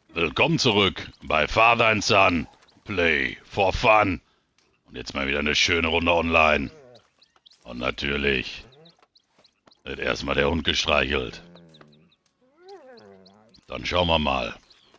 Willkommen zurück bei Father and Son. Play for fun. Und jetzt mal wieder eine schöne Runde online. Und natürlich wird erstmal der Hund gestreichelt. Dann schauen wir mal.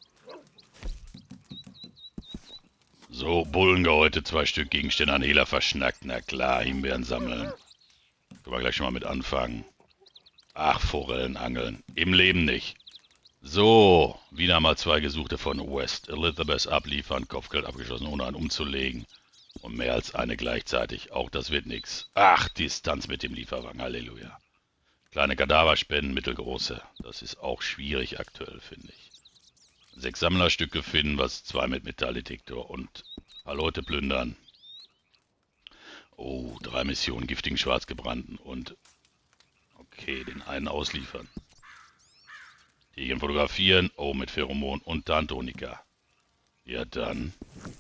So, Bullengehäute, 2 Stück Gegenstände an Hehler verschnackt. Na klar, Himbeeren sammeln. Können wir gleich schon mal mit anfangen. Ach, Forellen angeln. Im Leben nicht. So, wieder mal 2 Gesuchte von West Elizabeth abliefern. Kopfgeld abgeschlossen, ohne einen umzulegen. Und mehr als eine gleichzeitig. Auch das wird nichts. Ach, Distanz mit dem Lieferwagen. Halleluja. Kleine Kadaverspenden, mittelgroße. Das ist auch schwierig aktuell, finde ich. 6 Sammlerstücke finden, was 2 mit Metalldetektor und paar Leute plündern. Oh, 3 Missionen, giftigen Schwarzgebrannten und okay, den einen ausliefern. Tierchen fotografieren, oh, mit Pheromon und Tantonika. Ja dann.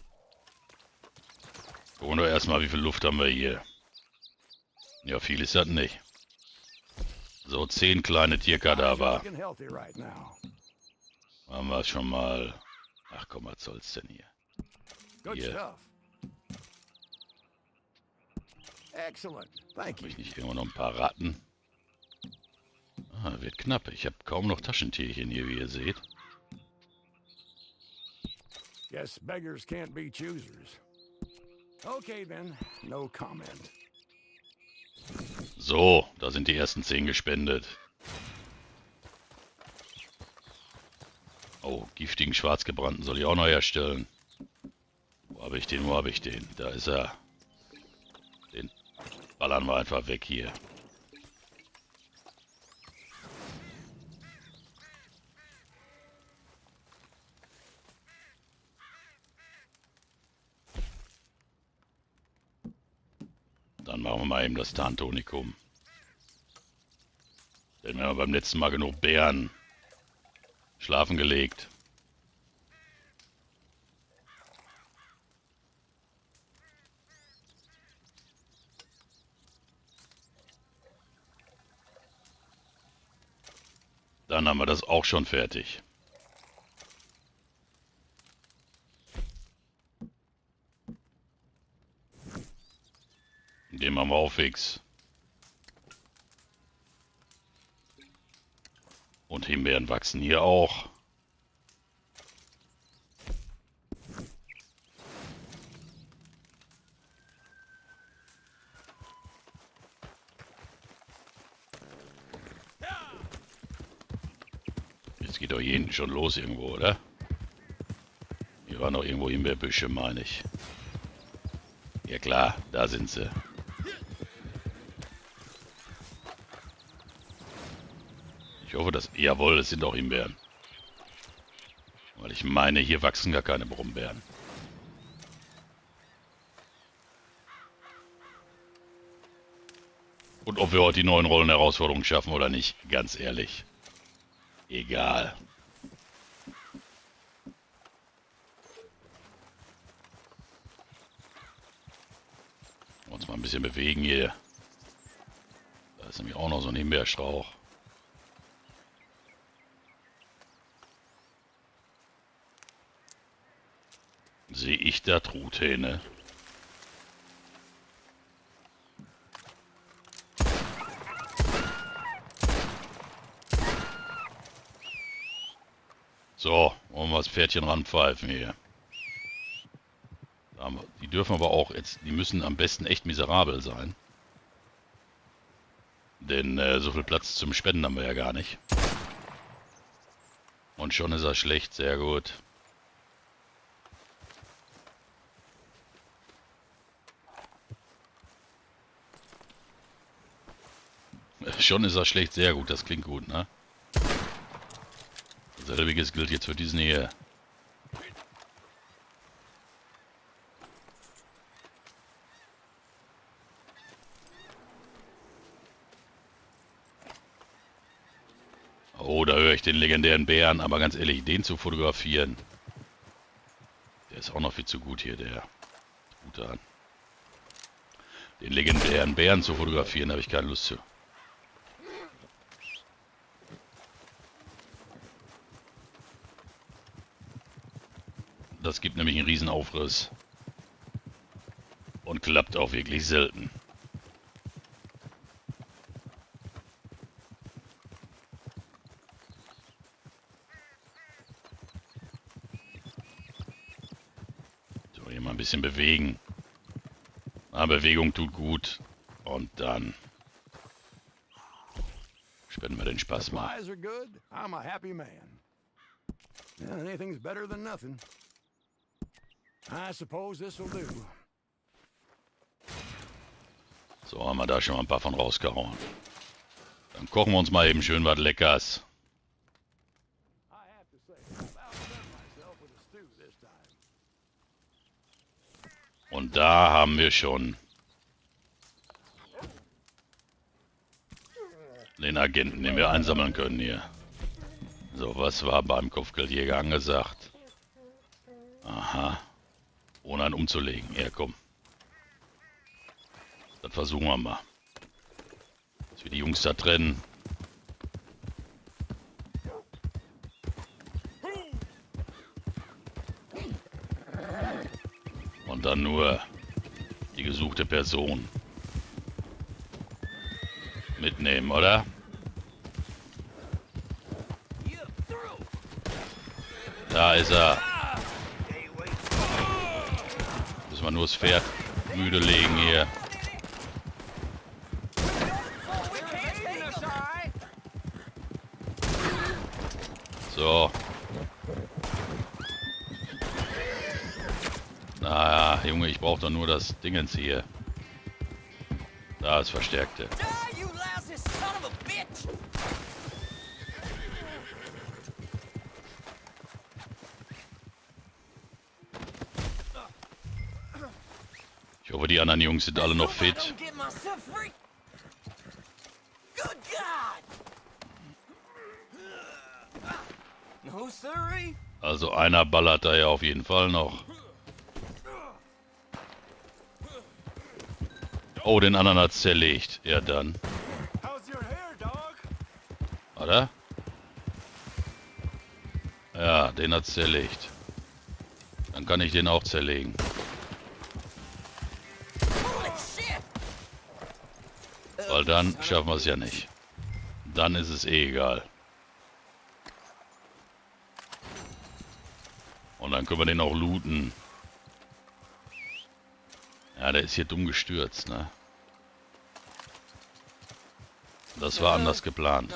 Gucken wir erstmal, wie viel Luft haben wir hier. Ja, viel ist das nicht. So, 10 kleine Tierkadaver. Haben wir schon mal. Ach komm, was soll's denn hier? Hier. Habe ich nicht irgendwo noch ein paar Ratten? Ah, wird knapp. Ich habe kaum noch Taschentierchen hier, wie ihr seht. Guess beggars can't be choosers. Okay then, no comment. So, da sind die ersten 10 gespendet. Oh, giftigen Schwarzgebrannten soll ich auch noch herstellen. Wo habe ich den? Wo habe ich den? Da ist er. Den ballern wir einfach weg hier. Dann machen wir mal eben das Tantonikum. Denn wir haben beim letzten Mal genug Bären schlafen gelegt. Dann haben wir das auch schon fertig. Den machen wir auch fix. Und Himbeeren wachsen hier auch. Jetzt geht doch hier hinten schon los irgendwo, oder? Hier waren noch irgendwo Himbeerbüsche, meine ich. Ja klar, da sind sie. Ich hoffe, dass... Jawohl, es sind auch Himbeeren. Weil ich meine, hier wachsen gar keine Brombeeren. Und ob wir heute die 9 Rollen-Herausforderungen schaffen oder nicht, ganz ehrlich. Egal. Uns mal ein bisschen bewegen hier. Da ist nämlich auch noch so ein Himbeerstrauch. Sehe ich da Truthähne? So, wollen wir das Pferdchen ranpfeifen hier. Die dürfen aber auch jetzt, die müssen am besten echt miserabel sein. Denn so viel Platz zum Spenden haben wir ja gar nicht. Und schon ist er schlecht, sehr gut. Schon ist er schlecht, sehr gut, das klingt gut, ne? Selbiges gilt jetzt für diesen hier. Oh, da höre ich den legendären Bären, aber ganz ehrlich, den zu fotografieren, der ist auch noch viel zu gut hier, der Truthahn. Den legendären Bären zu fotografieren, habe ich keine Lust zu. Das gibt nämlich einen Riesenaufriss. Und klappt auch wirklich selten. So, hier mal ein bisschen bewegen. Bewegung tut gut. Und dann spenden wir den Spaß mal. Supplies are good. I'm a happy man. Yeah, anything's better than nothing. I suppose this will do. So, haben wir da schon mal ein paar von rausgehauen. Dann kochen wir uns mal eben schön was Leckers. I have to say, I've outdone myself with a stew this time. Und da haben wir schon den Agenten, den wir einsammeln können hier. So, was war beim Kopfgeldjäger angesagt? Aha. Ohne einen umzulegen. Ja, komm. Das versuchen wir mal. Dass wir die Jungs da trennen. Und dann nur die gesuchte Person mitnehmen, oder? Da ist er. Müssen wir nur das Pferd müde legen hier. So. Naja, Junge, ich brauche doch nur das Dingens hier. Da ist Verstärkte. Ich hoffe, die anderen Jungs sind alle noch fit. Also einer ballert da ja auf jeden Fall noch. Oh, den anderen hat's zerlegt. Ja, dann. Oder? Ja, den hat's zerlegt. Dann kann ich den auch zerlegen. Weil dann schaffen wir es ja nicht. Dann ist es eh egal. Und dann können wir den auch looten. Ja, der ist hier dumm gestürzt, ne? Das war anders geplant.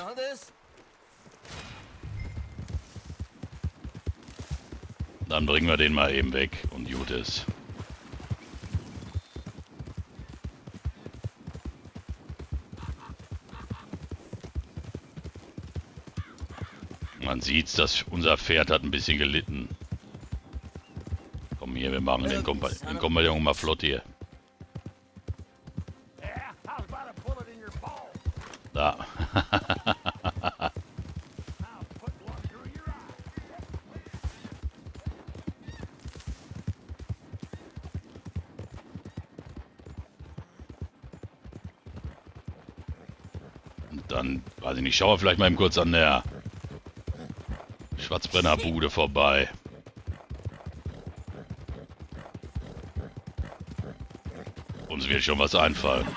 Dann bringen wir den mal eben weg und gut ist. Man sieht, dass unser Pferd hat ein bisschen gelitten. Komm hier, wir machen den Kompagnon mal flott hier. Da. Und dann, weiß ich nicht, schauen wir vielleicht mal eben kurz an der Schwarzbrennerbude vorbei. Uns wird schon was einfallen.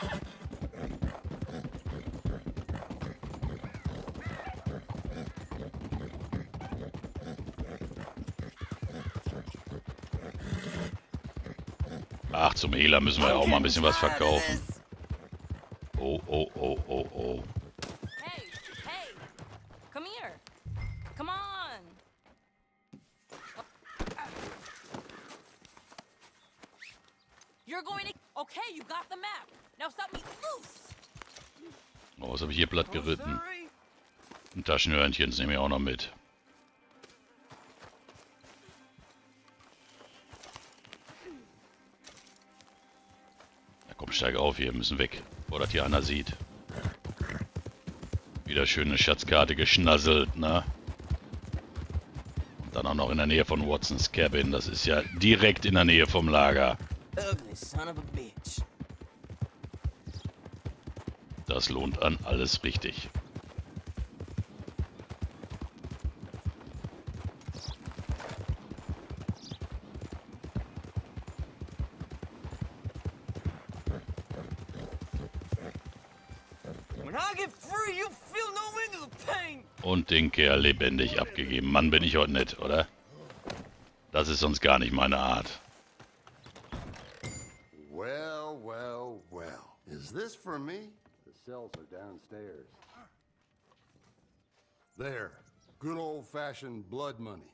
Ach, zum Hehler müssen wir ja auch mal ein bisschen was verkaufen. Oh, oh, oh, oh, oh. Hey, hey, come here. Come on. You're going to... Okay, you got the map. Now stop me loose. Oh, was habe ich hier platt geritten? Ein Taschenhörnchen, das nehme ich auch noch mit. Na komm, steig auf hier, wir müssen weg, bevor das hier einer sieht. Wieder schöne Schatzkarte geschnasselt, ne? Und dann auch noch in der Nähe von Watsons Cabin, das ist ja direkt in der Nähe vom Lager. Das lohnt an alles richtig. Und den Kerl lebendig abgegeben. Mann, bin ich heute nett, oder? Das ist sonst gar nicht meine Art. Well, well, well. Is this for me? The cells are downstairs. There. Good old-fashioned blood money.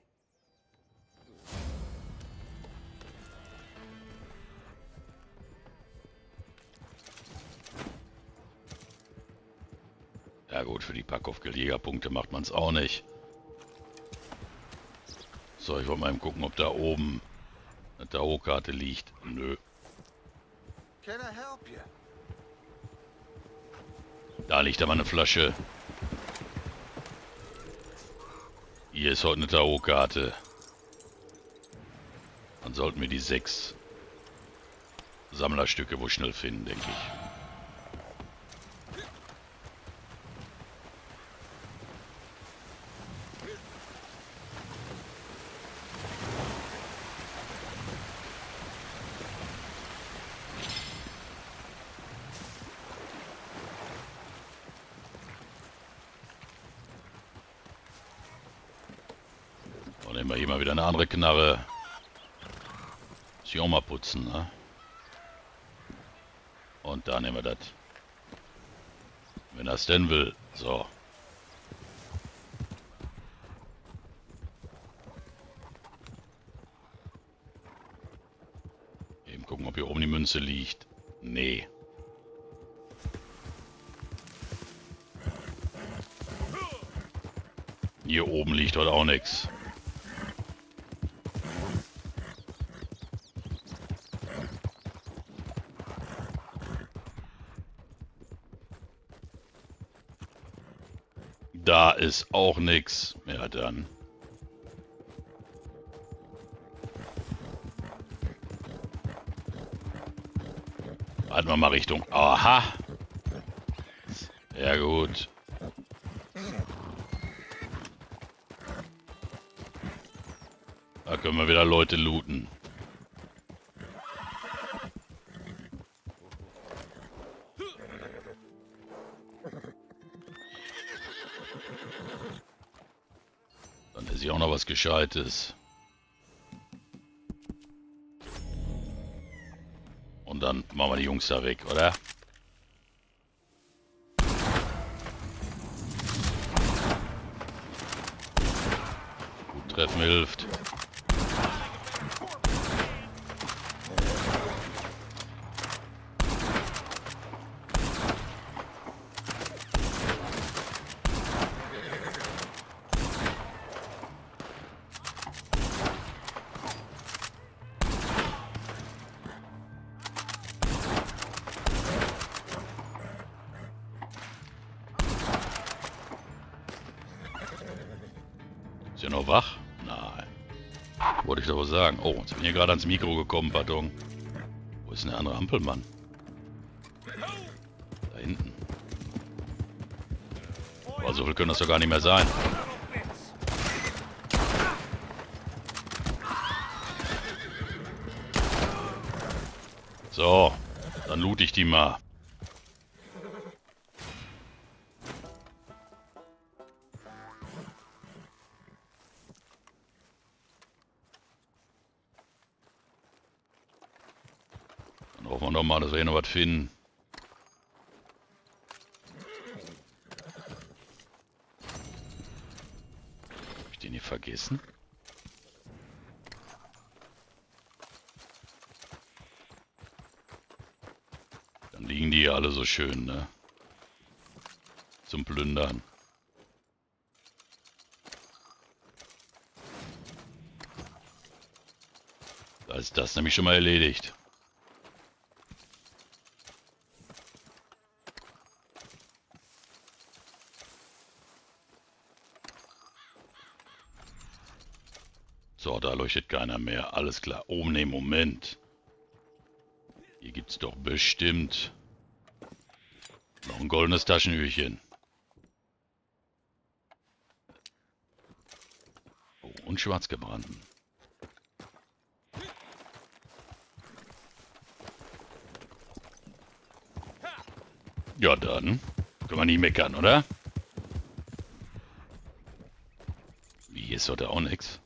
Ja gut, für die Packoff-Jägerpunkte macht man es auch nicht. So, ich wollte mal eben gucken, ob da oben eine Tarotkarte liegt. Nö. Can I help you? Da liegt aber eine Flasche. Hier ist heute eine Tarotkarte. Dann sollten wir die 6 Sammlerstücke wohl schnell finden, denke ich. Dann nehmen wir hier mal wieder eine andere Knarre. Muss ich auch mal putzen, ne? Und da nehmen wir das. Wenn er es denn will. So. Eben gucken, ob hier oben die Münze liegt. Nee. Hier oben liegt heute auch nichts. Da ist auch nichts. Ja, dann. Halten wir mal Richtung. Aha. Sehr gut. Da können wir wieder Leute looten. Dann ist hier auch noch was Gescheites. Und dann machen wir die Jungs da weg, oder? Gut treffen hilft. Ist ja noch wach? Nein. Wollte ich doch wohl sagen. Oh, jetzt bin ich hier gerade ans Mikro gekommen, pardon. Wo ist denn der andere Ampelmann? Da hinten. Aber so viel können das doch gar nicht mehr sein. So, dann loot ich die mal. Dann hoffen wir doch mal, dass wir hier noch was finden. Hab ich den hier vergessen? Dann liegen die hier alle so schön, ne? Zum Plündern. Da ist das nämlich schon mal erledigt. So, da leuchtet keiner mehr. Alles klar. Oh, ne, Moment. Hier gibt's doch bestimmt noch ein goldenes Taschenührchen. Oh, und schwarzgebrannten. Ja, dann Können wir nicht meckern, oder? Wie, hier ist heute auch nix.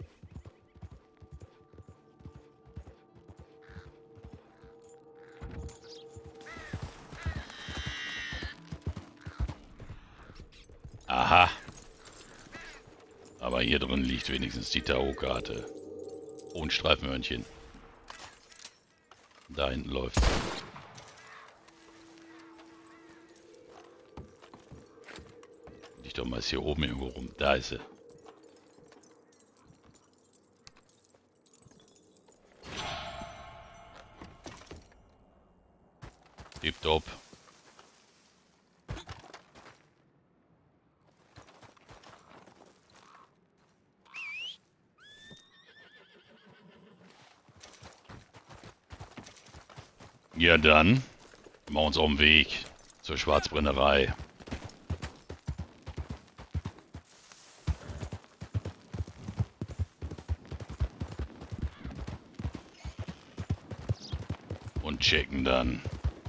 Aha. Aber hier drin liegt wenigstens die Tarotkarte. Und Streifenhörnchen. Da hinten läuft. Liegt doch mal hier oben irgendwo rum. Da ist sie. Tipptopp. Ja dann, machen wir uns auf den Weg zur Schwarzbrennerei. Und checken dann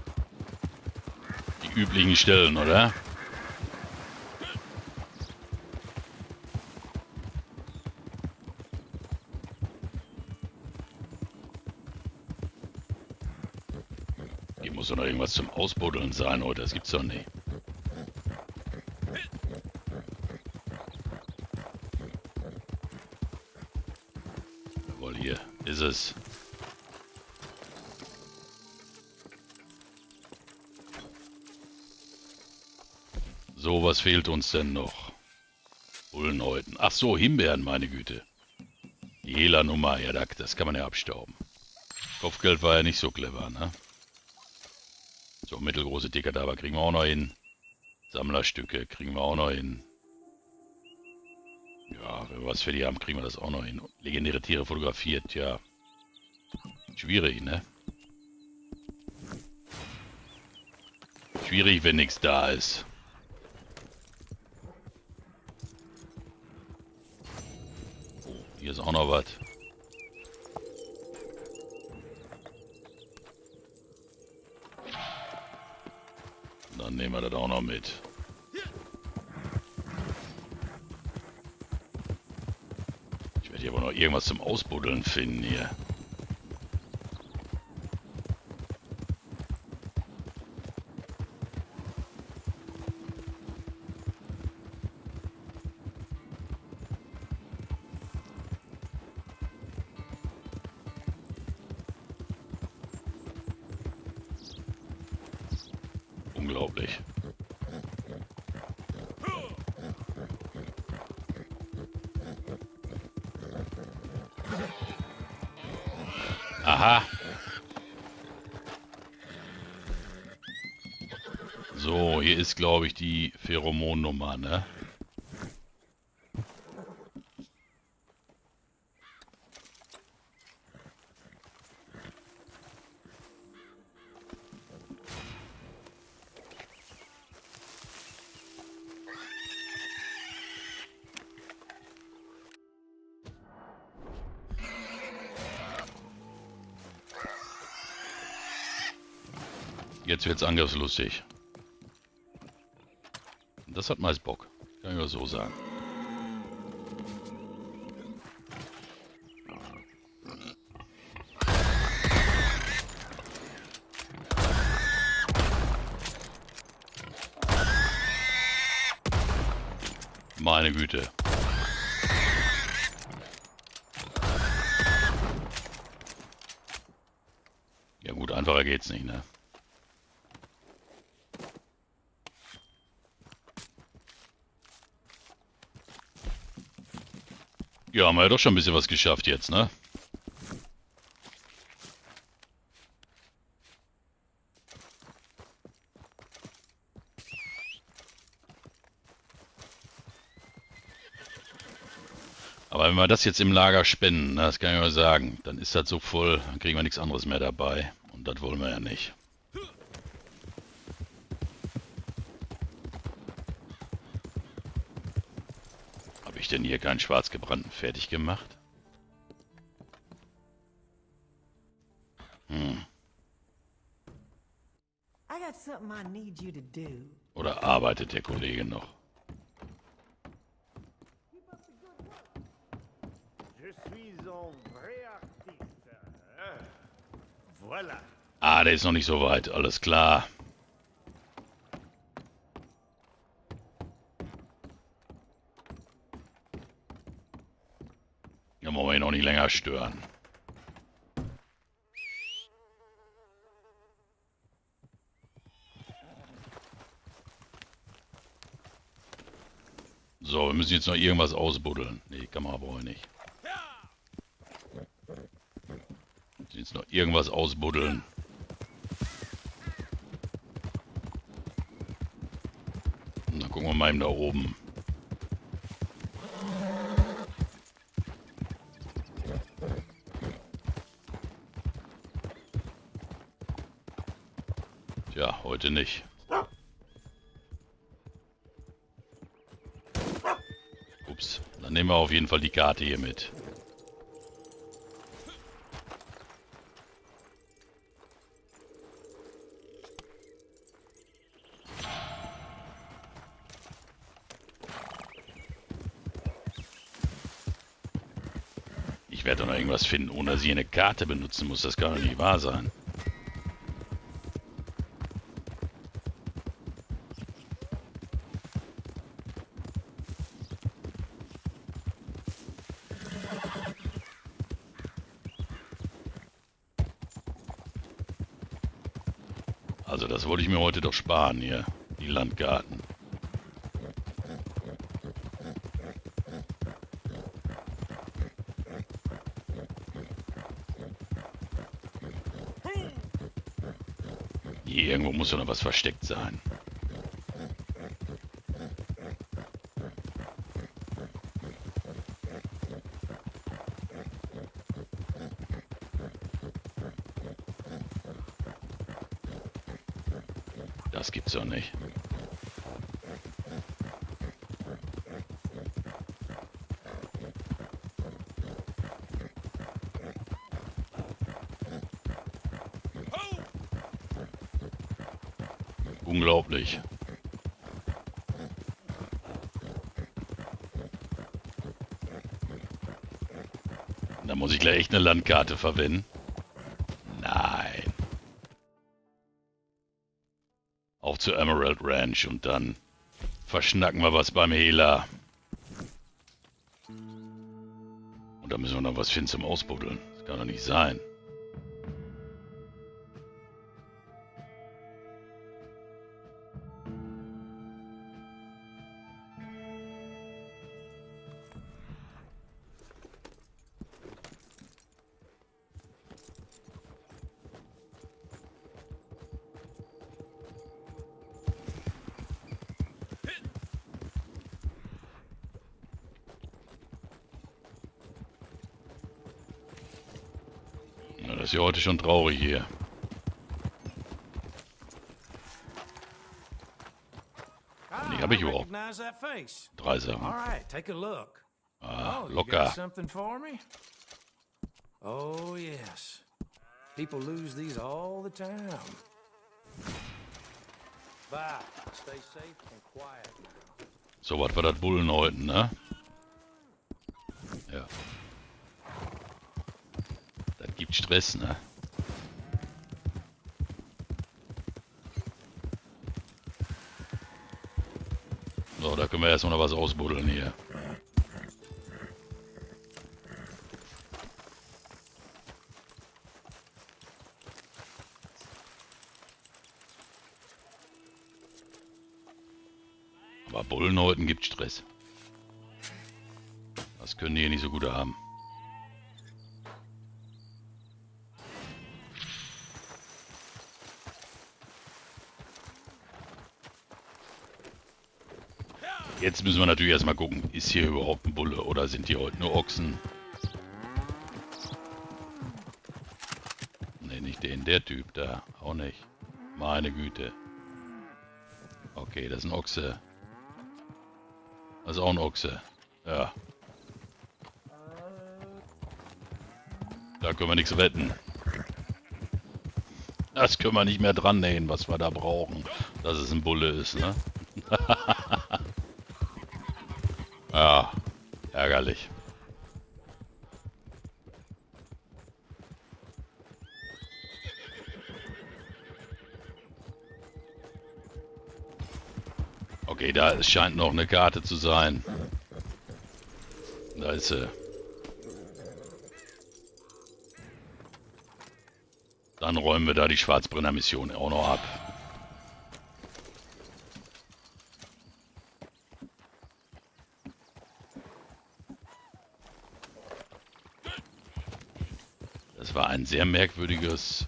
die üblichen Stellen, oder? Hier muss doch noch irgendwas zum Ausbuddeln sein, oder? Das gibt's doch nicht. Jawohl, hier ist es. So, was fehlt uns denn noch? Bullenhäuten. Ach so, Himbeeren, meine Güte. Die Hehler-Nummer, ja, das kann man ja abstauben. Kopfgeld war ja nicht so clever, ne? So, mittelgroße Dickadaber kriegen wir auch noch hin. Sammlerstücke kriegen wir auch noch hin. Ja, wenn wir was für die haben, kriegen wir das auch noch hin. Legendäre Tiere fotografiert, ja. Schwierig, ne? Schwierig, wenn nichts da ist. Oh, hier ist auch noch was. Dann nehmen wir das auch noch mit. Ich werde hier aber noch irgendwas zum Ausbuddeln finden hier. Unglaublich. Aha. So, hier ist, glaube ich, die Pheromonnummer, ne? Jetzt wird's angriffslustig. Das hat meist Bock. Kann ich nur so sagen. Meine Güte. Ja gut, einfacher geht's nicht, ne? Ja, haben wir ja doch schon ein bisschen was geschafft jetzt, ne? Aber wenn wir das jetzt im Lager spenden, das kann ich mal sagen, dann ist das so voll, dann kriegen wir nichts anderes mehr dabei. Und das wollen wir ja nicht. Habe ich denn hier keinen schwarzgebrannten fertig gemacht? I got something I need you to do. Oder arbeitet der Kollege noch? Je suis un vrai artiste. Voilà. Ah, der ist noch nicht so weit. Alles klar. Da wollen wir ihn auch nicht länger stören. So, wir müssen jetzt noch irgendwas ausbuddeln. Nee, die Kamera brauche ich nicht. Wir müssen jetzt noch irgendwas ausbuddeln. Und dann gucken wir mal eben da oben. Tja, heute nicht. Ups, dann nehmen wir auf jeden Fall die Karte hier mit. Ich werde doch noch irgendwas finden, ohne dass ich eine Karte benutzen muss. Das kann doch nicht wahr sein. Also das wollte ich mir heute doch sparen hier, die Landkarten. Hier irgendwo muss doch noch was versteckt sein. Das gibt's doch nicht. Unglaublich. Da muss ich gleich echt eine Landkarte verwenden. Nein. Auch zur Emerald Ranch und dann verschnacken wir was beim Hehler. Und da müssen wir noch was finden zum Ausbuddeln. Das kann doch nicht sein. Das ist ja heute schon traurig hier. Die habe ich überhaupt. 3 Sachen. Ah, locker. Oh, yes. People lose these all the time. Bye. Stay safe and quiet now. So, was war das Bullen heute, ne? Ja. Das gibt Stress, ne? So, da können wir erstmal noch was ausbuddeln hier. Aber Bullenhäuten gibt Stress. Das können die hier nicht so gut haben. Jetzt müssen wir natürlich erstmal gucken, ist hier überhaupt ein Bulle oder sind hier heute nur Ochsen? Ne, nicht der Typ da, auch nicht. Meine Güte. Okay, das ist ein Ochse. Das ist auch ein Ochse. Ja. Da können wir nichts wetten. Das können wir nicht mehr dran nähen, was wir da brauchen. Dass es ein Bulle ist, ne? Ja, ärgerlich. Okay, da scheint noch eine Karte zu sein. Da ist sie. Dann räumen wir da die Schwarzbrenner-Mission auch noch ab. Das war ein sehr merkwürdiges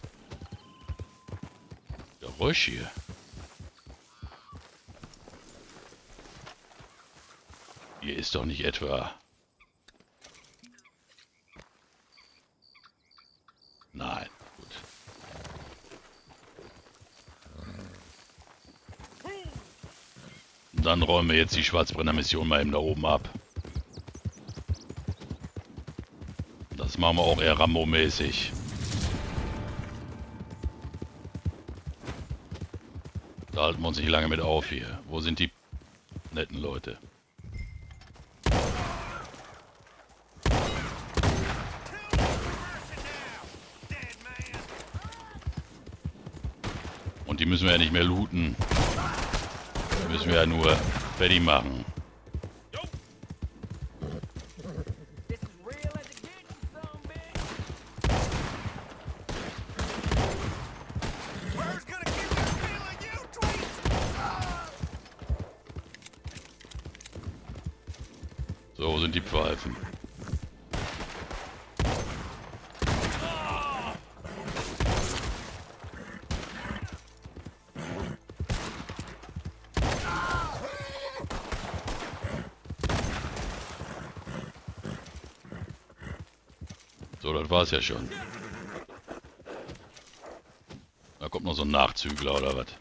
Geräusch hier. Hier ist doch nicht etwa... Nein, gut. Und dann räumen wir jetzt die Schwarzbrenner-Mission mal eben da oben ab. Das machen wir auch eher Rambo-mäßig. Da halten wir uns nicht lange mit auf hier. Wo sind die netten Leute? Und die müssen wir ja nicht mehr looten. Die müssen wir ja nur fertig machen. So, wo sind die Pfeifen? So, das war's ja schon. Da kommt noch so ein Nachzügler oder was?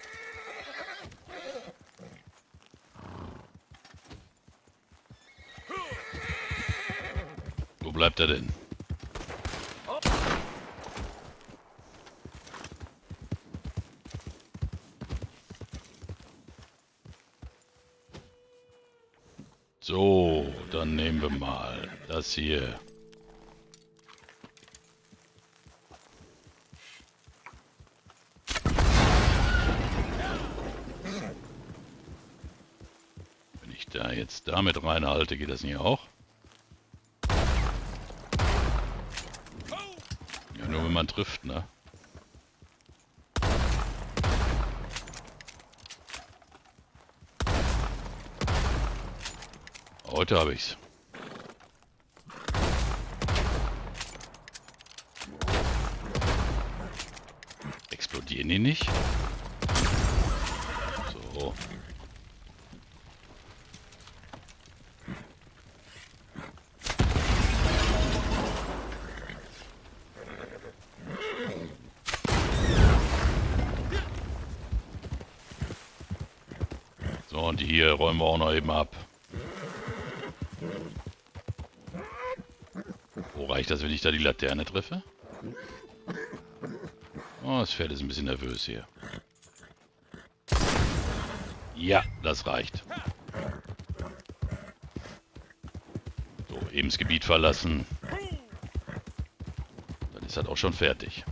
Wo bleibt er denn? So, dann nehmen wir mal das hier. Wenn ich da jetzt damit reinhalte, geht das nicht auch? Ja, nur wenn man trifft, ne? Heute habe ich's. Explodieren die nicht? So. So, und die hier räumen wir auch noch eben ab. Wo reicht das, wenn ich da die Laterne treffe? Oh, das Pferd ist ein bisschen nervös hier. Ja, das reicht. So, eben das Gebiet verlassen. Dann ist das auch schon fertig.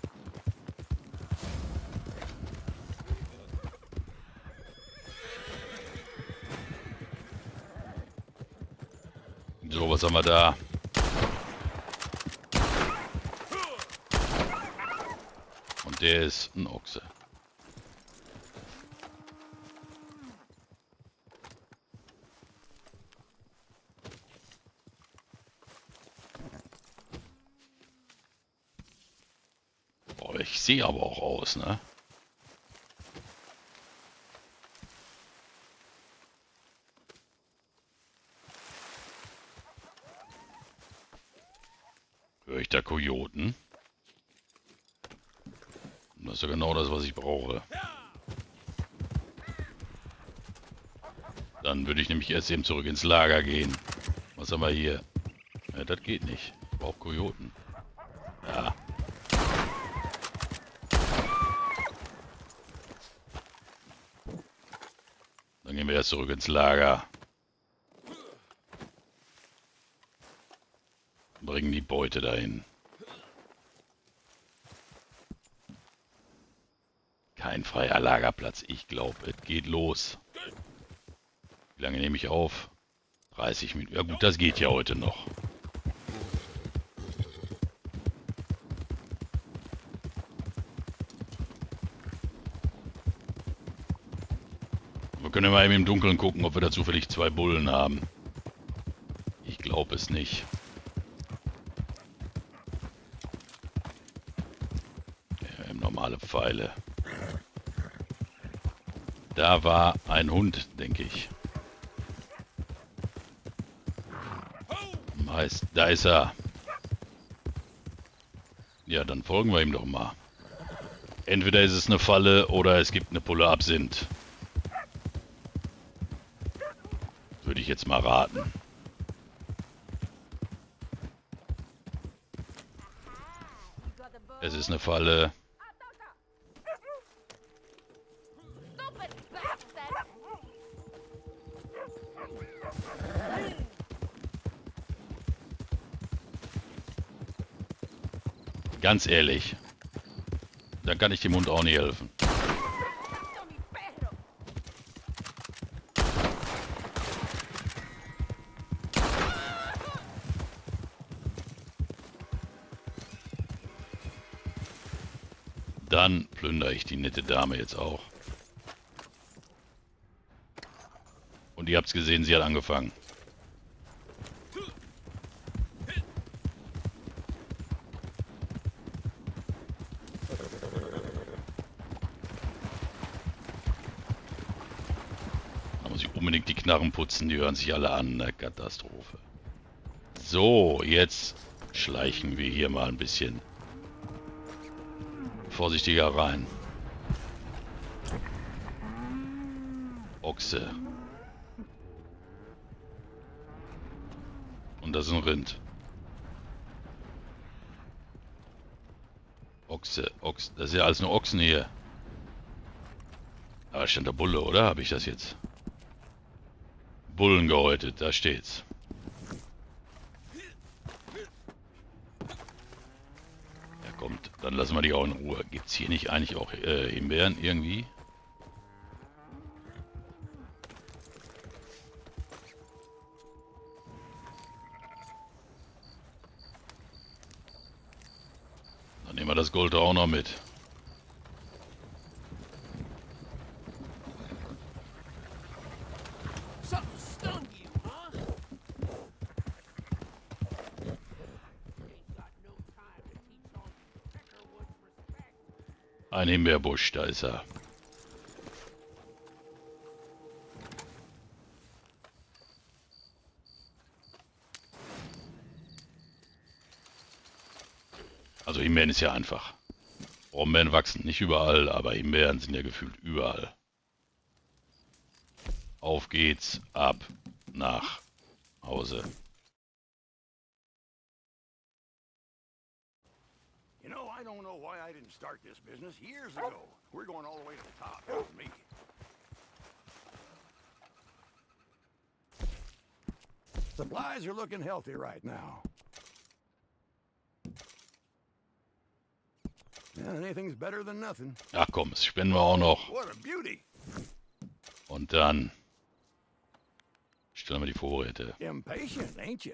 So, was haben wir da? Und der ist ein Ochse. Boah, ich sehe aber auch aus, ne? Höre ich da Kojoten? Das ist ja genau das, was ich brauche. Dann würde ich nämlich erst eben zurück ins Lager gehen. Was haben wir hier? Ja, das geht nicht. Ich brauche Kojoten. Ja. Gehen wir erst zurück ins Lager. Bringen die Beute dahin. Kein freier Lagerplatz. Ich glaube, es geht los. Wie lange nehme ich auf? 30 Minuten. Ja gut, das geht ja heute noch. Wir können mal eben im Dunkeln gucken, ob wir da zufällig 2 Bullen haben. Ich glaube es nicht. Ja, normale Pfeile. Da war ein Hund, denke ich. Meist, da ist er. Ja, dann folgen wir ihm doch mal. Entweder ist es eine Falle oder es gibt eine Pulle Absinth. Würde ich jetzt mal raten. Es ist eine Falle. Ganz ehrlich. Dann kann ich dem Hund auch nicht helfen. Dann plündere ich die nette Dame jetzt auch. Und ihr habt's gesehen, sie hat angefangen. Da muss ich unbedingt die Knarren putzen, die hören sich alle an. Eine Katastrophe. So, jetzt schleichen wir hier mal ein bisschen vorsichtiger rein. Ochse. Und das ist ein Rind. Ochse, Ochse. Das ist ja alles nur Ochsen hier. Aber stand der Bulle, oder? Habe ich das jetzt? Bullen gehäutet, da steht's. Ja, kommt. Dann lassen wir die auch in Ruhe. Gibt's hier nicht eigentlich auch Himbeeren irgendwie? Dann nehmen wir das Gold auch noch mit. Something stung you, huh? Ain't got no time to teach all you Peckerwoods respect. Ein Himbeerbusch, da ist er. Also Himbeeren ist ja einfach. Brombeeren wachsen nicht überall, aber Himbeeren sind ja gefühlt überall. Auf geht's, ab nach Hause. You know, I don't know why I didn't start this business years ago. We're going all the way to the top, you and me. Supplies are looking healthy right now. Yeah, anything's better than nothing. Ach komm, das spenden wir auch noch. What a beauty! Und dann stellen wir die Vorräte. Impatient, ain't you?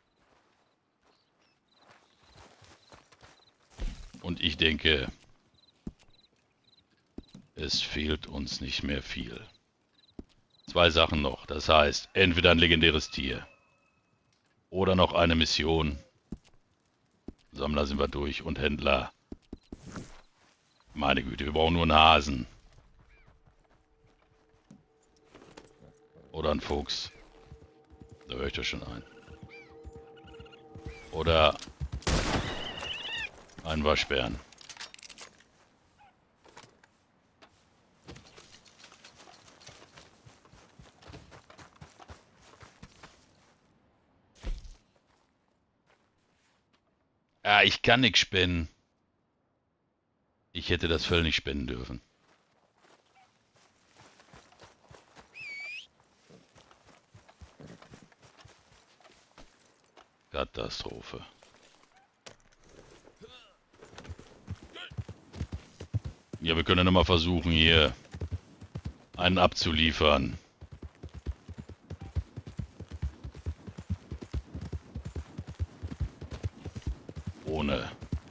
Und ich denke, es fehlt uns nicht mehr viel. 2 Sachen noch. Das heißt, entweder ein legendäres Tier oder noch eine Mission. Sammler sind wir durch und Händler. Meine Güte, wir brauchen nur einen Hasen. Oder einen Fuchs. Da höre ich doch schon ein. Oder einen Waschbären. Ah, ich kann nichts spenden. Ich hätte das Fell nicht spenden dürfen. Katastrophe. Ja, wir können noch mal versuchen, hier einen abzuliefern. Ohne.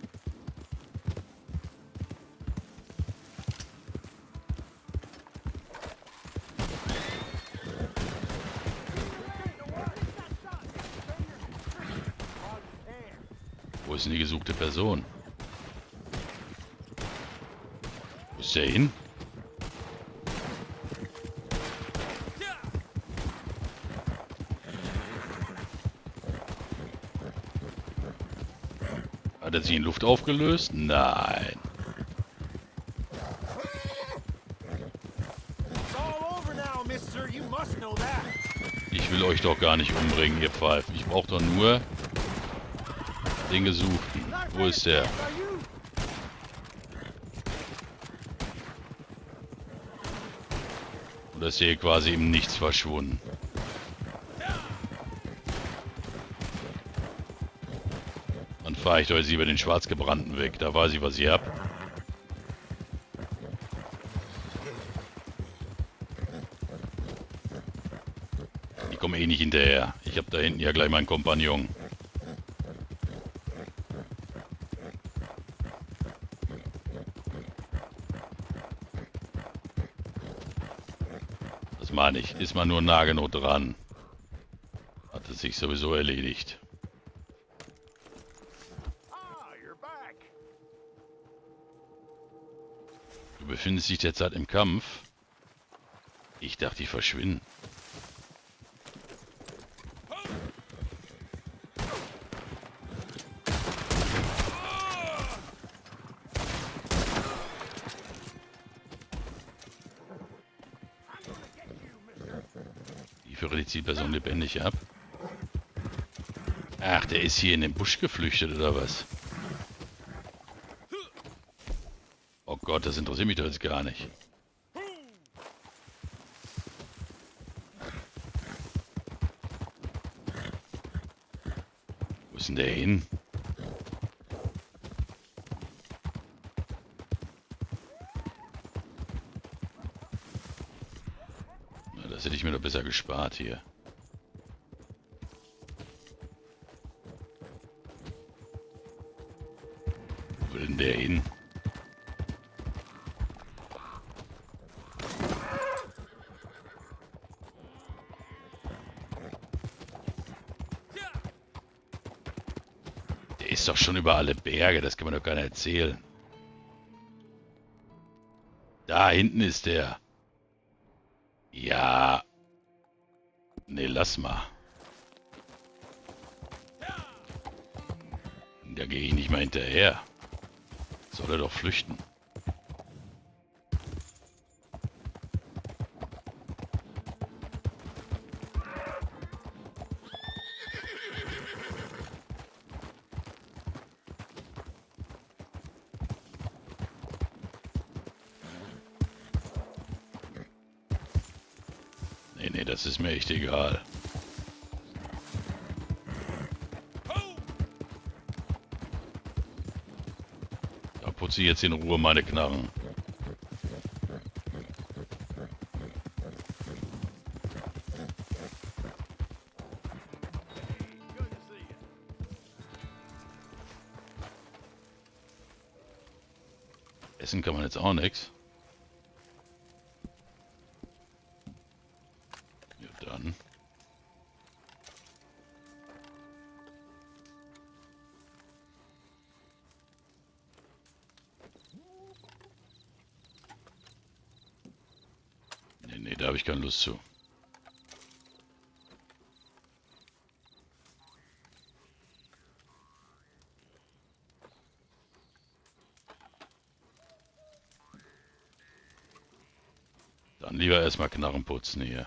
Wo ist denn die gesuchte Person? Wo ist der hin? Hat er sich in Luft aufgelöst? Nein. It's all over now, mister. You must know that. Ich will euch doch gar nicht umbringen, ihr Pfeifen. Ich brauche doch nur den Gesuchten. Wo ist der? Are you? Und ist hier quasi im Nichts verschwunden. Dann fahre ich euch über den Schwarzgebrannten weg. Da weiß ich, was ihr habt. Ich komme eh nicht hinterher. Ich habe da hinten ja gleich meinen Kompagnon. Das meine ich. Ist man nur nah genug dran. Hat es sich sowieso erledigt. Ah, you're back. Du befindest dich derzeit im Kampf. Ich dachte, ich verschwinde. Ich führe die Zielperson lebendig ab. Ach, der ist hier in den Busch geflüchtet, oder was? Oh Gott, das interessiert mich doch jetzt gar nicht. Wo ist denn der hin? Na, das hätte ich mir doch besser gespart hier. Wo will denn der hin? Der ist doch schon über alle Berge, das kann man doch gar nicht erzählen. Da hinten ist der. Ja. Ne, lass mal. Da gehe ich nicht mal hinterher. Soll er doch flüchten. Nee, das ist mir echt egal. Da putze ich jetzt in Ruhe meine Knarren. Good to see you. Essen kann man jetzt auch nichts. Ja, dann. Nee, da habe ich keine Lust zu. Dann lieber erstmal Knarren putzen hier.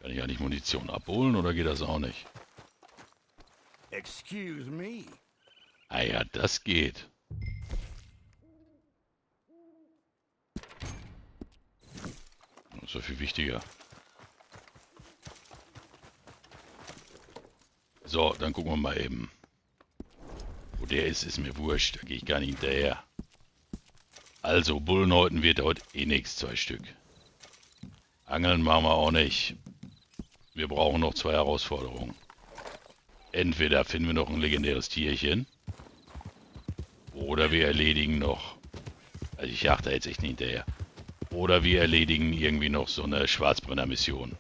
Kann ich eigentlich Munition abholen oder geht das auch nicht? Excuse me. Ah ja, das geht. Das ist ja viel wichtiger. So, dann gucken wir mal eben. Wo der ist mir wurscht. Da gehe ich gar nicht hinterher. Also, Bullenhäuten wird heute eh nichts, 2 Stück. Angeln machen wir auch nicht. Wir brauchen noch 2 Herausforderungen. Entweder finden wir noch ein legendäres Tierchen. Oder wir erledigen noch... Also ich jage da jetzt echt nicht hinterher. Oder wir erledigen irgendwie noch so eine Schwarzbrenner-Mission.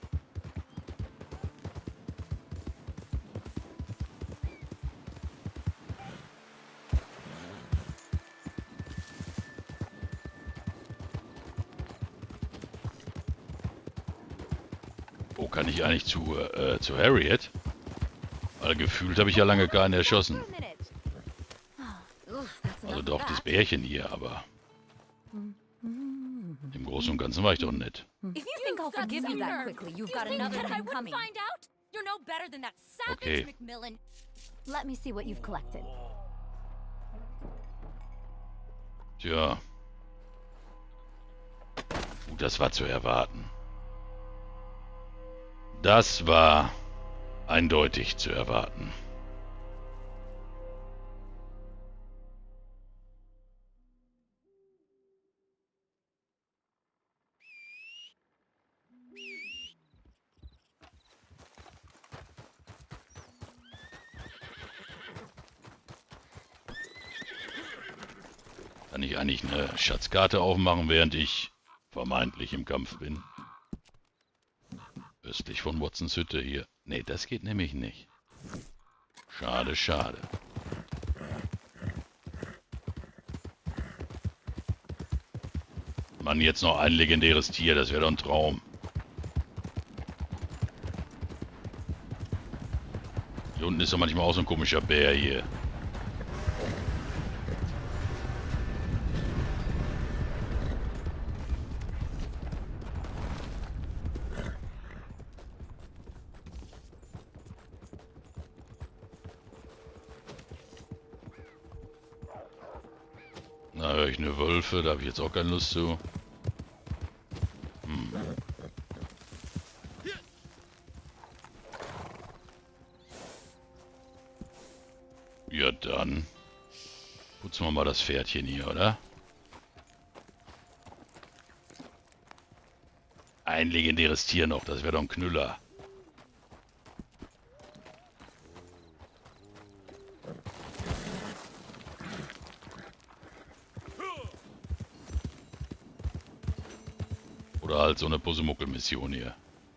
Wo kann ich eigentlich zu Harriet? Weil gefühlt habe ich ja lange keinen erschossen. Also doch, das Bärchen hier, aber... Im Großen und Ganzen war ich doch nett. If you think I'll forgive you that quickly, you've got another thing coming. Find out? You're no better than that savage Okay. Macmillan. Let me see what you've collected. Tja. Das war zu erwarten. Das war eindeutig zu erwarten. Kann ich eigentlich eine Schatzkarte aufmachen, während ich vermeintlich im Kampf bin? Östlich von Watsons Hütte hier. Nee, das geht nämlich nicht. Schade, schade. Mann, jetzt noch ein legendäres Tier, das wäre doch ein Traum. Hier unten ist doch manchmal auch so ein komischer Bär hier. Na, höre ich eine Wölfe, da habe ich jetzt auch keine Lust zu. Ja, dann putzen wir mal das Pferdchen hier, oder? Ein legendäres Tier noch, das wäre doch ein Knüller. Oder halt so eine Pussemuckel-Mission hier.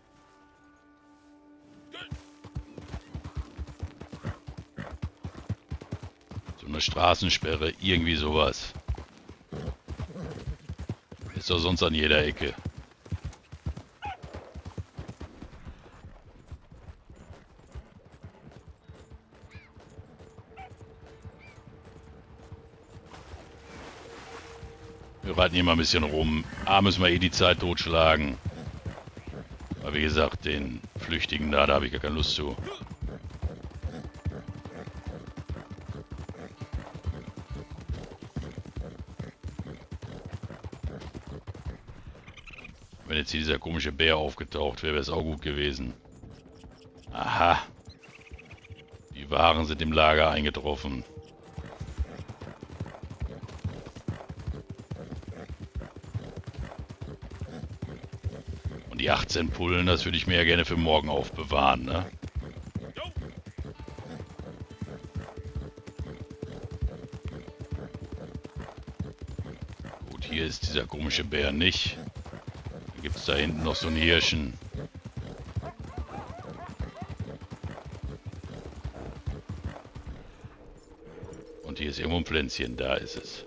So eine Straßensperre, irgendwie sowas. Ist doch sonst an jeder Ecke. Wir reiten hier mal ein bisschen rum. A, müssen wir eh die Zeit totschlagen. Aber wie gesagt, den Flüchtigen da habe ich gar keine Lust zu. Wenn jetzt hier dieser komische Bär aufgetaucht wäre, wäre es auch gut gewesen. Aha. Die Waren sind im Lager eingetroffen. Die 18 Pullen, das würde ich mir ja gerne für morgen aufbewahren, ne? Gut, hier ist dieser komische Bär nicht. Dann gibt es da hinten noch so einen Hirschen. Und hier ist irgendwo ein Pflänzchen, da ist es.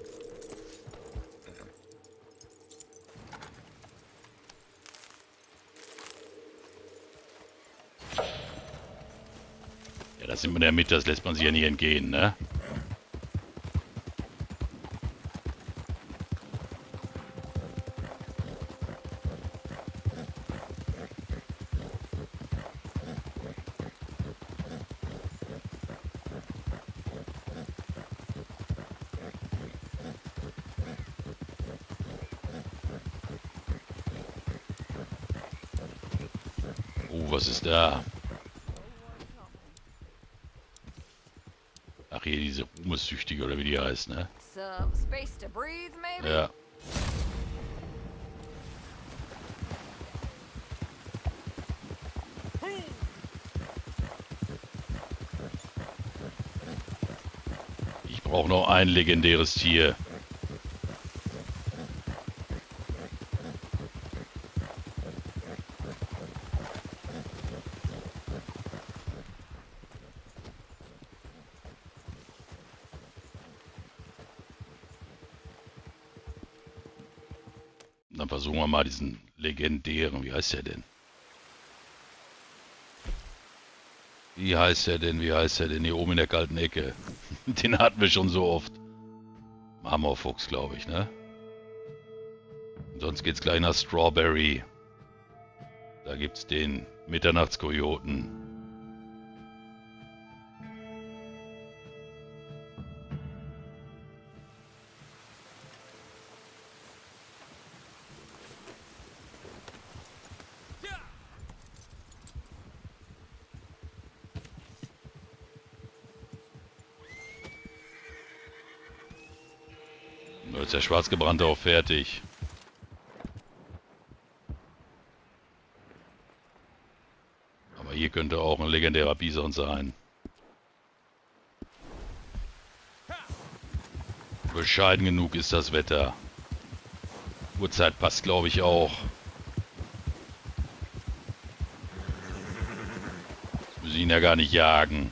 Ja, das sind wir in der Mitte, das lässt man sich ja nicht entgehen, ne? Oh, was ist da? Ach, hier diese Ruhmessüchtige oder wie die heißt, ne? Some space to breathe, maybe? Ja. Ich brauche noch ein legendäres Tier. Dann versuchen wir mal diesen legendären. Wie heißt der denn? Wie heißt der denn? Wie heißt der denn? Hier oben in der kalten Ecke. Den hatten wir schon so oft. Marmorfuchs, glaube ich, ne? Und sonst geht's gleich nach Strawberry. Da gibt's den Mitternachtskojoten. Nur ist der Schwarzgebrannte auch fertig. Aber hier könnte auch ein legendärer Bison sein. Bescheiden genug ist das Wetter. Uhrzeit passt, glaube ich, auch. Wir müssen ihn ja gar nicht jagen.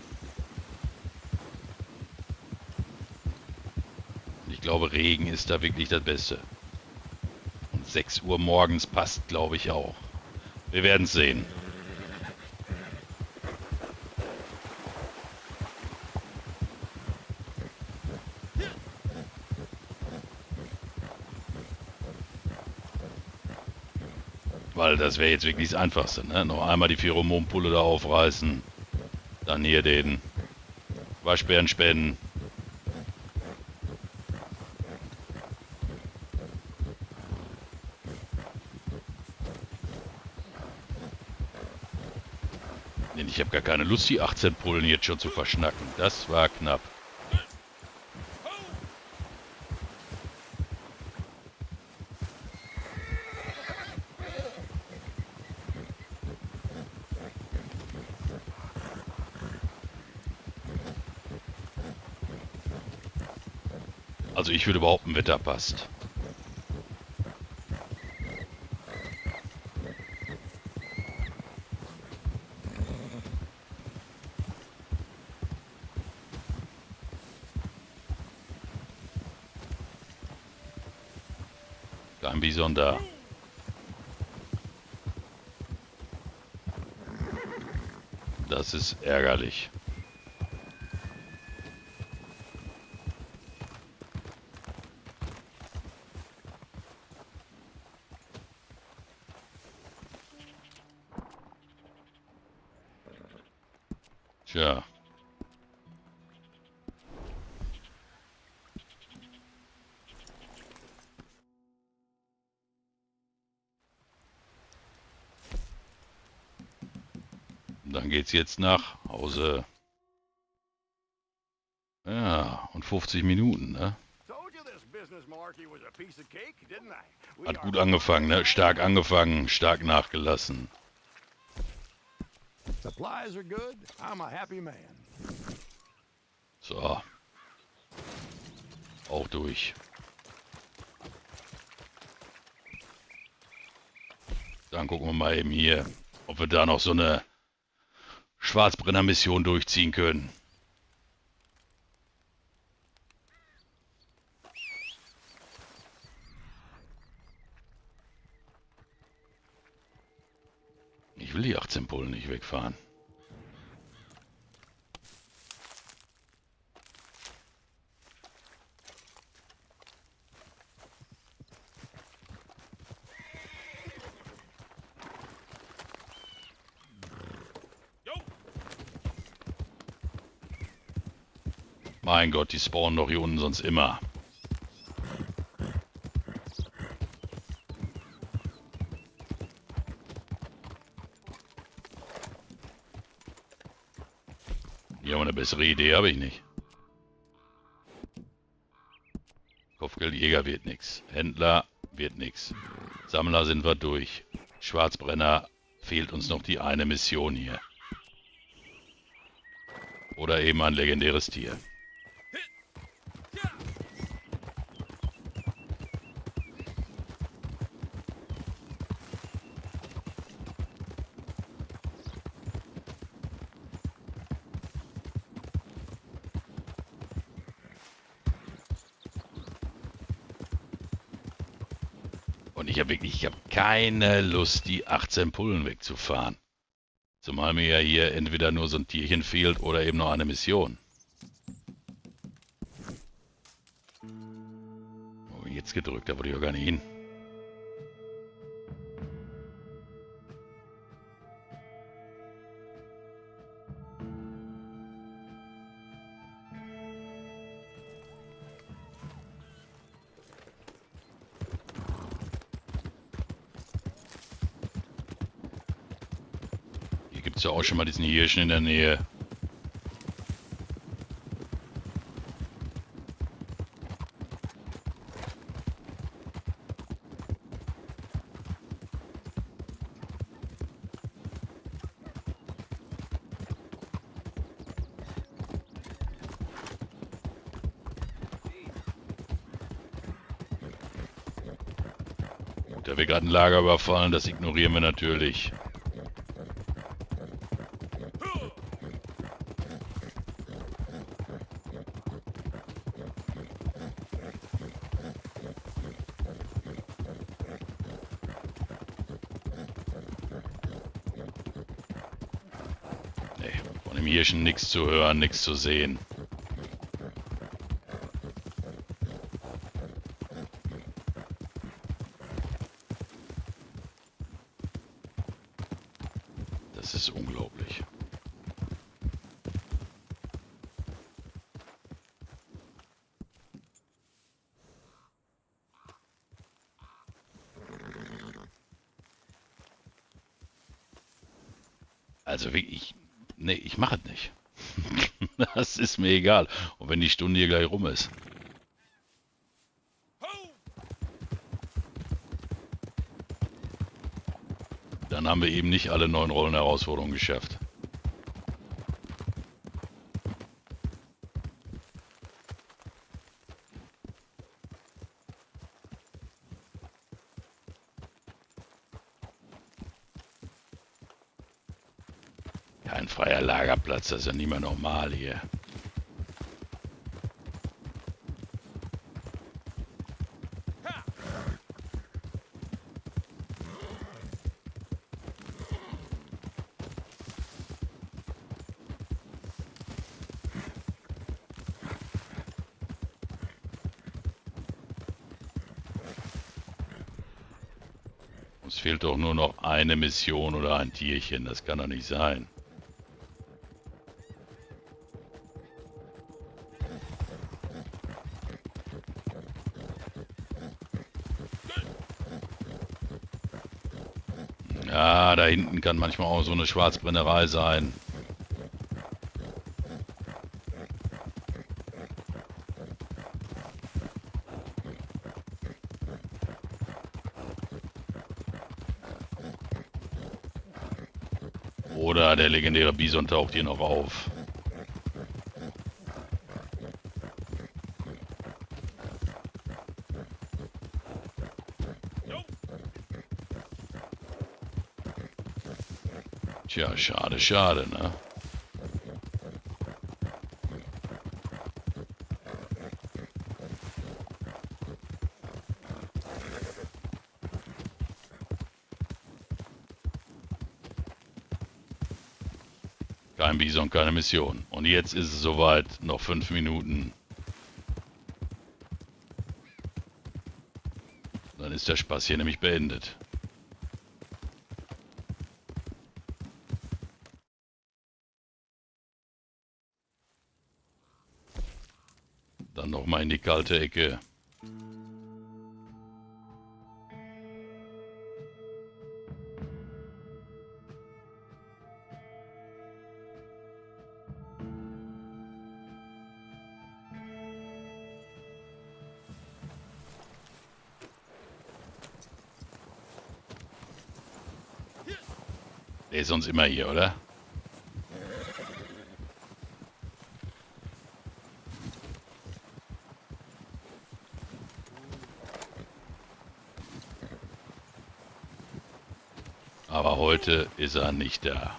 Ich glaube, Regen ist da wirklich das Beste. Und 6 Uhr morgens passt, glaube ich, auch. Wir werden es sehen. Weil das wäre jetzt wirklich das Einfachste, ne? Noch einmal die Pheromonpulle da aufreißen. Dann hier den Waschbären spenden. Ich habe gar keine Lust, die 18 Pullen jetzt schon zu verschnacken. Das war knapp. Also ich würde behaupten, Wetter passt. Kein Bison da. Das ist ärgerlich. Tja. Dann geht's jetzt nach Hause. Ja, und 50 Minuten, ne? Hat gut angefangen, ne? Stark angefangen, stark nachgelassen. Supplies are good. I'm a happy man. So. Auch durch. Dann gucken wir mal eben hier, ob wir da noch so eine Schwarzbrenner-Mission durchziehen können. Ich will die 18 Pullen nicht wegfahren. Mein Gott, die spawnen doch hier unten sonst immer. Ja, aber eine bessere Idee habe ich nicht. Kopfgeldjäger wird nix. Händler wird nix. Sammler sind wir durch. Schwarzbrenner fehlt uns noch die eine Mission hier. Oder eben ein legendäres Tier. Und ich habe keine Lust, die 18 Pullen wegzufahren. Zumal mir ja hier entweder nur so ein Tierchen fehlt oder eben noch eine Mission. Oh, jetzt gedrückt, da wollte ich auch gar nicht hin. Gibt es ja auch schon mal diesen Hirschen in der Nähe. Gut, da wir gerade ein Lager überfallen, das ignorieren wir natürlich. Von dem Hirschen nichts zu hören, nichts zu sehen. Das ist unglaublich. Also wirklich, nee, ich mache es nicht. Das ist mir egal. Und wenn die Stunde hier gleich rum ist. Dann haben wir eben nicht alle 9 Rollenherausforderungen geschafft. Kein freier Lagerplatz, das ist ja nicht mehr normal hier. Uns fehlt doch nur noch eine Mission oder ein Tierchen, das kann doch nicht sein. Ja, da hinten kann manchmal auch so eine Schwarzbrennerei sein. Oder der legendäre Bison taucht hier noch auf. Tja, schade, schade, ne? Kein Bison, keine Mission. Und jetzt ist es soweit. Noch 5 Minuten. Dann ist der Spaß hier nämlich beendet. Dann nochmal in die kalte Ecke. Der ist sonst immer hier, oder? Aber heute ist er nicht da.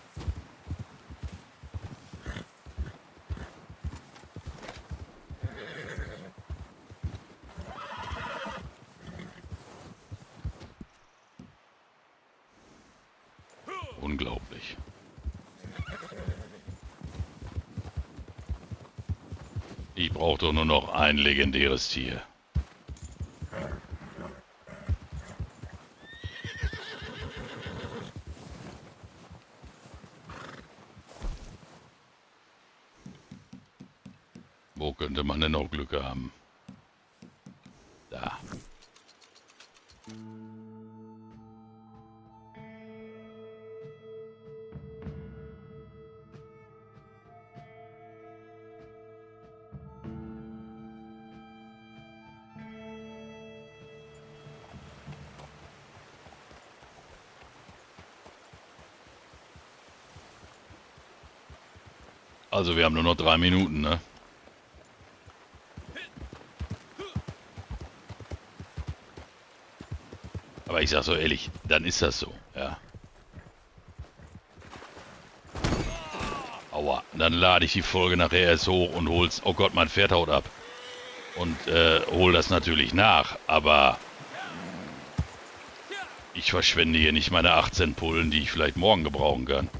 Unglaublich. Ich brauche doch nur noch ein legendäres Tier. Wo könnte man denn noch Glück haben? Da. Also wir haben nur noch 3 Minuten, ne? Aber ich sag so ehrlich, dann ist das so, ja. Aua, dann lade ich die Folge nachher erst hoch und hol's, oh Gott, mein Pferd haut ab. Und hol das natürlich nach, aber ich verschwende hier nicht meine 18 Pullen, die ich vielleicht morgen gebrauchen kann.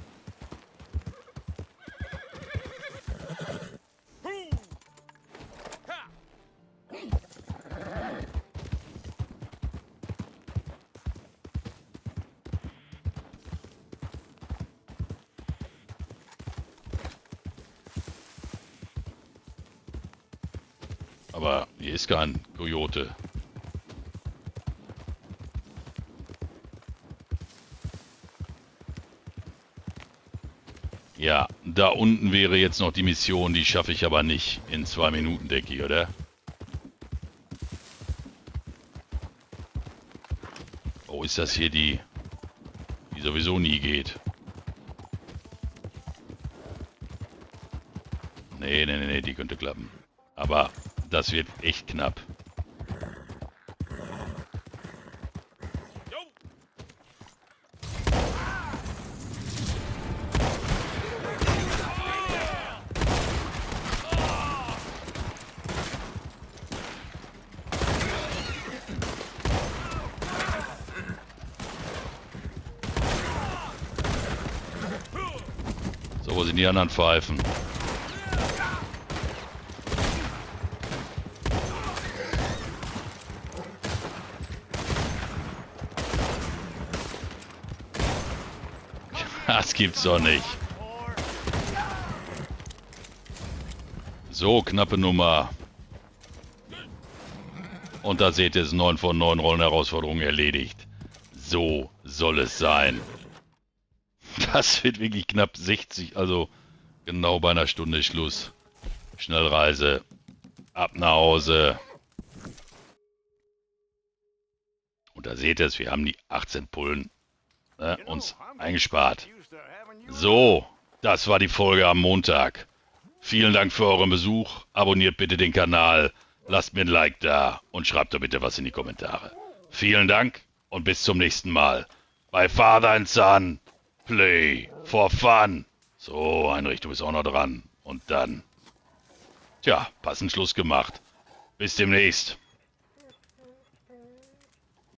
Aber hier ist kein Kojote. Ja, da unten wäre jetzt noch die Mission, die schaffe ich aber nicht in 2 Minuten, denke ich, oder? Oh, ist das hier die sowieso nie geht? Nee, die könnte klappen. Aber das wird echt knapp. So, wo sind die anderen Pfeifen? Das gibt's doch nicht. So, knappe Nummer. Und da seht ihr es, 9 von 9 Rollenherausforderungen erledigt. So soll es sein. Das wird wirklich knapp 60, also genau bei einer Stunde Schluss. Schnellreise. Ab nach Hause. Und da seht ihr es, wir haben die 18 Pullen uns eingespart. So, das war die Folge am Montag. Vielen Dank für euren Besuch. Abonniert bitte den Kanal, lasst mir ein Like da und schreibt doch bitte was in die Kommentare. Vielen Dank und bis zum nächsten Mal. Bei Father and Son, Play for Fun. So, Heinrich, du bist auch noch dran. Und dann, tja, passend Schluss gemacht. Bis demnächst.